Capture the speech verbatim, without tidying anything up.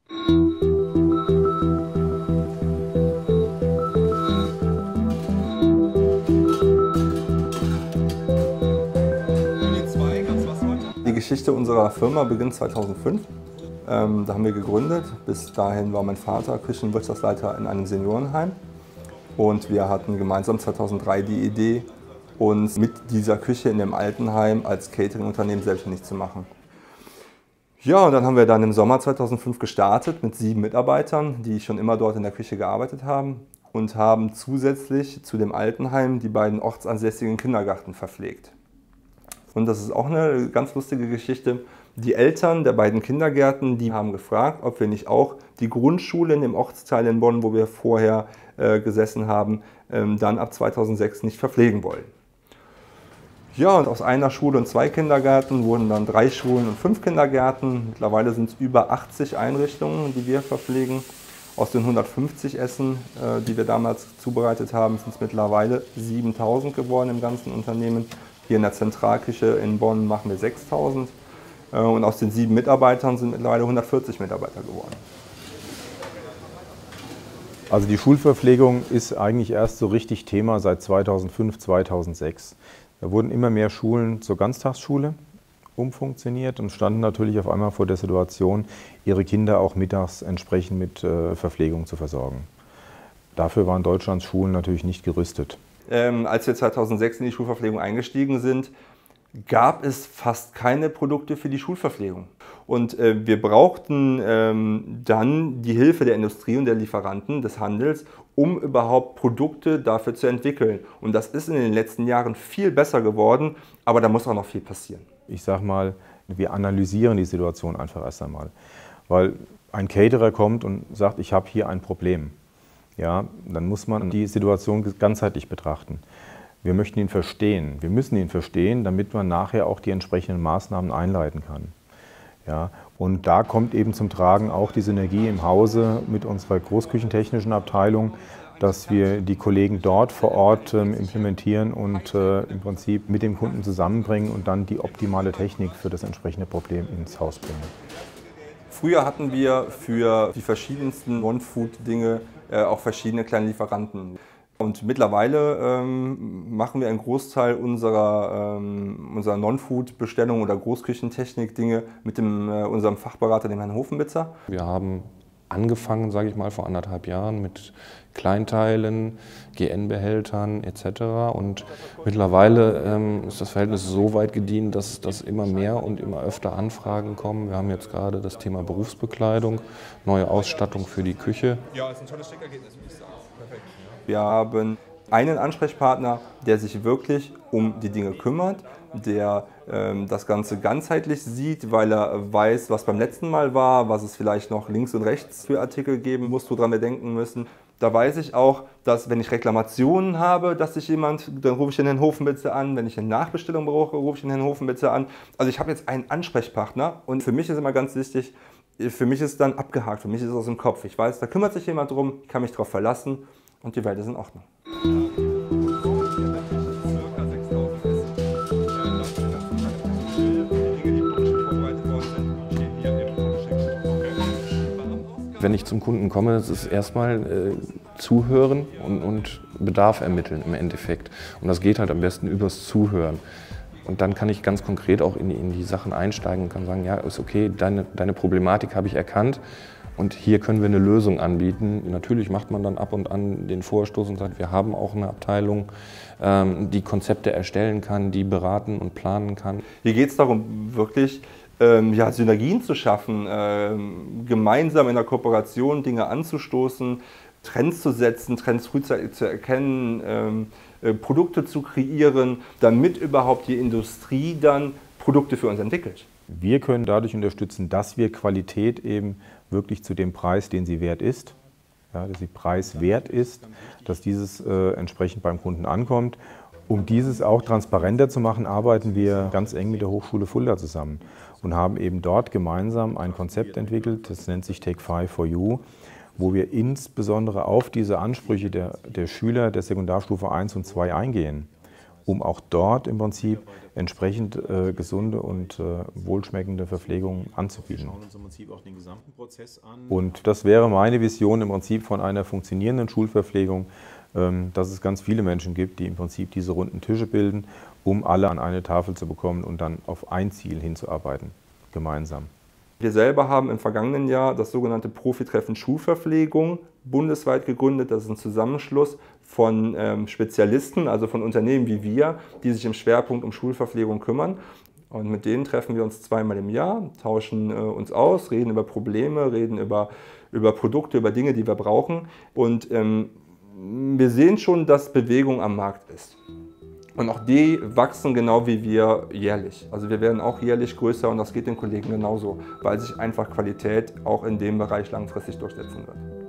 Die Geschichte unserer Firma beginnt zweitausendfünf. Ähm, da haben wir gegründet. Bis dahin war mein Vater Küchenwirtschaftsleiter in einem Seniorenheim. Und wir hatten gemeinsam zweitausenddrei die Idee, uns mit dieser Küche in dem Altenheim als Catering-Unternehmen selbstständig zu machen. Ja, und dann haben wir dann im Sommer zweitausendfünf gestartet mit sieben Mitarbeitern, die schon immer dort in der Küche gearbeitet haben und haben zusätzlich zu dem Altenheim die beiden ortsansässigen Kindergärten verpflegt. Und das ist auch eine ganz lustige Geschichte. Die Eltern der beiden Kindergärten, die haben gefragt, ob wir nicht auch die Grundschule in dem Ortsteil in Bonn, wo wir vorher äh, gesessen haben, ähm, dann ab zweitausendsechs nicht verpflegen wollen. Ja, und aus einer Schule und zwei Kindergärten wurden dann drei Schulen und fünf Kindergärten. Mittlerweile sind es über achtzig Einrichtungen, die wir verpflegen. Aus den hundertfünfzig Essen, äh, die wir damals zubereitet haben, sind es mittlerweile siebentausend geworden im ganzen Unternehmen. Hier in der Zentralküche in Bonn machen wir sechstausend. Äh, und aus den sieben Mitarbeitern sind mittlerweile hundertvierzig Mitarbeiter geworden. Also die Schulverpflegung ist eigentlich erst so richtig Thema seit zweitausendfünf, zweitausendsechs. Da wurden immer mehr Schulen zur Ganztagsschule umfunktioniert und standen natürlich auf einmal vor der Situation, ihre Kinder auch mittags entsprechend mit äh, Verpflegung zu versorgen. Dafür waren Deutschlands Schulen natürlich nicht gerüstet. Ähm, als wir zweitausendsechs in die Schulverpflegung eingestiegen sind, gab es fast keine Produkte für die Schulverpflegung. Und äh, wir brauchten ähm, dann die Hilfe der Industrie und der Lieferanten, des Handels, um überhaupt Produkte dafür zu entwickeln. Und das ist in den letzten Jahren viel besser geworden, aber da muss auch noch viel passieren. Ich sage mal, wir analysieren die Situation einfach erst einmal. Weil ein Caterer kommt und sagt, ich habe hier ein Problem. Ja, dann muss man die Situation ganzheitlich betrachten. Wir möchten ihn verstehen. Wir müssen ihn verstehen, damit man nachher auch die entsprechenden Maßnahmen einleiten kann. Ja, und da kommt eben zum Tragen auch die Synergie im Hause mit unserer großküchentechnischen Abteilung, dass wir die Kollegen dort vor Ort ähm, implementieren und äh, im Prinzip mit dem Kunden zusammenbringen und dann die optimale Technik für das entsprechende Problem ins Haus bringen. Früher hatten wir für die verschiedensten Non-Food-Dinge äh, auch verschiedene kleine Lieferanten. Und mittlerweile ähm, machen wir einen Großteil unserer, ähm, unserer Non-Food-Bestellungen oder Großküchentechnik-Dinge mit dem, äh, unserem Fachberater, dem Herrn Hofenbitzer. Wir haben angefangen, sage ich mal, vor anderthalb Jahren mit Kleinteilen, G N-Behältern et cetera. Und mittlerweile ähm, ist das Verhältnis so weit gediehen, dass, dass immer mehr und immer öfter Anfragen kommen. Wir haben jetzt gerade das Thema Berufsbekleidung, neue Ausstattung für die Küche. Ja, ist ein tolles Steckergebnis, würde ich sagen. Perfekt. Wir haben einen Ansprechpartner, der sich wirklich um die Dinge kümmert, der ähm, das Ganze ganzheitlich sieht, weil er weiß, was beim letzten Mal war, was es vielleicht noch links und rechts für Artikel geben muss, woran wir denken müssen. Da weiß ich auch, dass wenn ich Reklamationen habe, dass sich jemand, dann rufe ich den Herrn Hofenbitzer an. Wenn ich eine Nachbestellung brauche, rufe ich den Herrn Hofenbitzer an. Also ich habe jetzt einen Ansprechpartner und für mich ist immer ganz wichtig, für mich ist dann abgehakt, für mich ist es aus dem Kopf. Ich weiß, da kümmert sich jemand drum, ich kann mich darauf verlassen und die Welt ist in Ordnung. Wenn ich zum Kunden komme, das ist erstmal äh, zuhören und, und Bedarf ermitteln im Endeffekt. Und das geht halt am besten übers Zuhören. Und dann kann ich ganz konkret auch in die, in die Sachen einsteigen und kann sagen, ja, ist okay, deine, deine Problematik habe ich erkannt und hier können wir eine Lösung anbieten. Natürlich macht man dann ab und an den Vorstoß und sagt, wir haben auch eine Abteilung, ähm, die Konzepte erstellen kann, die beraten und planen kann. Hier geht es darum, wirklich ähm, ja, Synergien zu schaffen, ähm, gemeinsam in der Kooperation Dinge anzustoßen, Trends zu setzen, Trends frühzeitig zu erkennen, ähm, äh, Produkte zu kreieren, damit überhaupt die Industrie dann Produkte für uns entwickelt. Wir können dadurch unterstützen, dass wir Qualität eben wirklich zu dem Preis, den sie wert ist, ja, dass sie preiswert ist, dass dieses äh, entsprechend beim Kunden ankommt. Um dieses auch transparenter zu machen, arbeiten wir ganz eng mit der Hochschule Fulda zusammen und haben eben dort gemeinsam ein Konzept entwickelt, das nennt sich Take Five for You, wo wir insbesondere auf diese Ansprüche der, der Schüler der Sekundarstufe eins und zwei eingehen, um auch dort im Prinzip entsprechend äh, gesunde und äh, wohlschmeckende Verpflegung anzubieten. Wir schauen uns im Prinzip auch den gesamten Prozess an. Und das wäre meine Vision im Prinzip von einer funktionierenden Schulverpflegung, ähm, dass es ganz viele Menschen gibt, die im Prinzip diese runden Tische bilden, um alle an eine Tafel zu bekommen und dann auf ein Ziel hinzuarbeiten, gemeinsam. Wir selber haben im vergangenen Jahr das sogenannte Profitreffen Schulverpflegung bundesweit gegründet. Das ist ein Zusammenschluss von ähm, Spezialisten, also von Unternehmen wie wir, die sich im Schwerpunkt um Schulverpflegung kümmern. Und mit denen treffen wir uns zweimal im Jahr, tauschen äh, uns aus, reden über Probleme, reden über, über Produkte, über Dinge, die wir brauchen. Und ähm, wir sehen schon, dass Bewegung am Markt ist. Und auch die wachsen genau wie wir jährlich. Also wir werden auch jährlich größer und das geht den Kollegen genauso, weil sich einfach Qualität auch in dem Bereich langfristig durchsetzen wird.